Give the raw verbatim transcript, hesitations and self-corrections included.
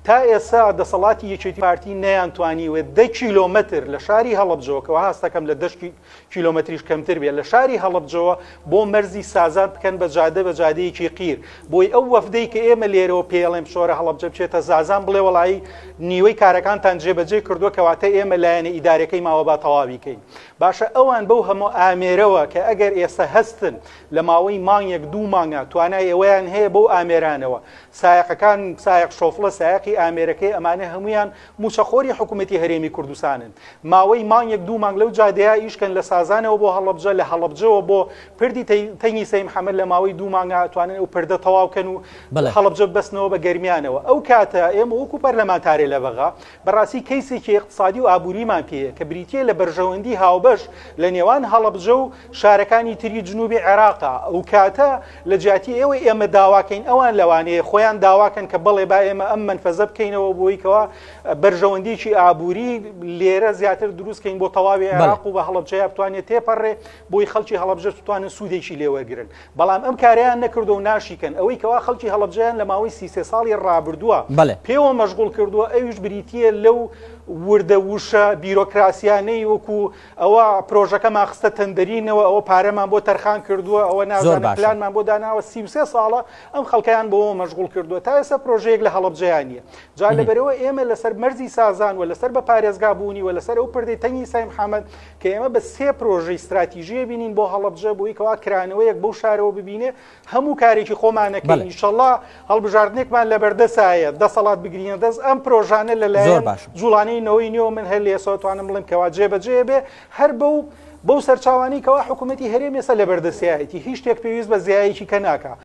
تا ئێستا دەسەڵاتی یەکێتی پارتی نەیانتوانیوە دە کیلۆمەتر لە شاری هەڵەبجەوەکەوە هەستەکەم لە دە کیلۆمەتریش کەمتر بێت لە شاری هەڵەبجەوە بۆ مەرزی سازان بکەن بە جادە بە جادەیەکی قیر بۆی ئەو وەفدەی کە ئێمە لێرەوە پێڵێم شۆرە هەڵەبجە بچێتە زازان بڵێ وەڵایی نیوەی کارەکانتان جێبەجێ کردووە کەواتە ئێمە لایەنە ئیدارەکەی ماوە با تەواوی کەین. باشە ئەوان بەو هەموو ئامێرەوە کە ئەگەر ئێستا هەستن لە ماوەی مانگێک دوو مانگە توانای ئەوەیان هەیە بەو ئامێرانەوە سایقەکان سایق شۆفڵە سایقی ئامێرەکەی ئەمانە هەمویان موچەخۆری حکوومەتی هەرێمی کوردستانن ماوەی مانگێک دوو مانگ لەو جادەیە ئیشکەن لە سازانەوە بۆ هەڵەبجە لە هەڵەبجەوە بۆ پردی تەنگی سەی محەممەد لە ماوەی دوو مانگە توانن ئەو پردە تەواوکەن و هەڵەبجە بەستنەوە بە گەرمیانەوە. ئەو کاتە ئێمە وەکو پەرلەمانتارێ لە بەغا بەڕاستی کەیسێکی اقتصادی و ئابووریمان پێیە کە بریتیە لە بەرژەوەندی هاوبەش لە نێوان هەڵەبجە و شارەکانی تری جنوبی عێراقا. ئەو کاتە لە جیاتی ئێوە ئێمە داواکەین ئەوان لەوانەیە خۆیان داواکەن کە بڵێ با ئێمە ئەم منفەزە بکەینەوە بۆیکەوە بەرژەوەندیی ئابووری لێرە زیاتر دروستکەین بۆ تەواوی عێراق و بە هەڵەبجەیە بتوانێت تێپەڕێ بۆی خەڵکی هەڵەبجە بتوانن سوودێکی لێوەرگرن. بەڵام ئەم کاریان نەکردو و ناشیکەن ئەوەی کەوا خەڵکی هەڵەبجەیان لە ماوەی سی سێ ساڵی ڕابردووە پێوە مەشغوڵ کردووە ئەویش بریتیە لەو وردە وشە بیرۆکراسیانەی وەکو ئەوە پرۆژەکەمان خستە تەندەرینەوە ئەوە پارەمان بۆ تەرخان کردووە ئەوە نازانە پلانمان بۆ داناوە سی و سێ ساڵە ئەم خەڵکیان بۆەوە مەشغوڵ کردووە تا ئێستا پرۆژەیەک لە هەڵەبجەیانە. جا لەبەرەوە ئێمە لەسەر مەرزی سازان و لەسەر بە پارێزگا بوونی و لەسەر ئەو پردەی تەنگی سای محەممەد کە ئێمە بە سێ پرۆژەی استراتیژیە بینین بۆ هەڵەبجە بۆی کەوا کرانەوەیەک بەو شارەوە ببینێ هەموو کارێکی خۆمانەکەین ئینشەڵڵا هەڵبژاردنێکمان لەبەردەسایە دەسەڵات بگرینە دەست ئەم پرۆژانە لەلایەن جوڵانەی نەوەی نیوە من هەر لێسەوەتوانم بڵێم کەوا جێبەجێ بێ هەر بەو بەو سەرچاوانی کەوا حکوومەتی هەرێم ێستا لەبەردەستایەتی هیچ شتێک پێویست بە زیایەکی کە ناکە.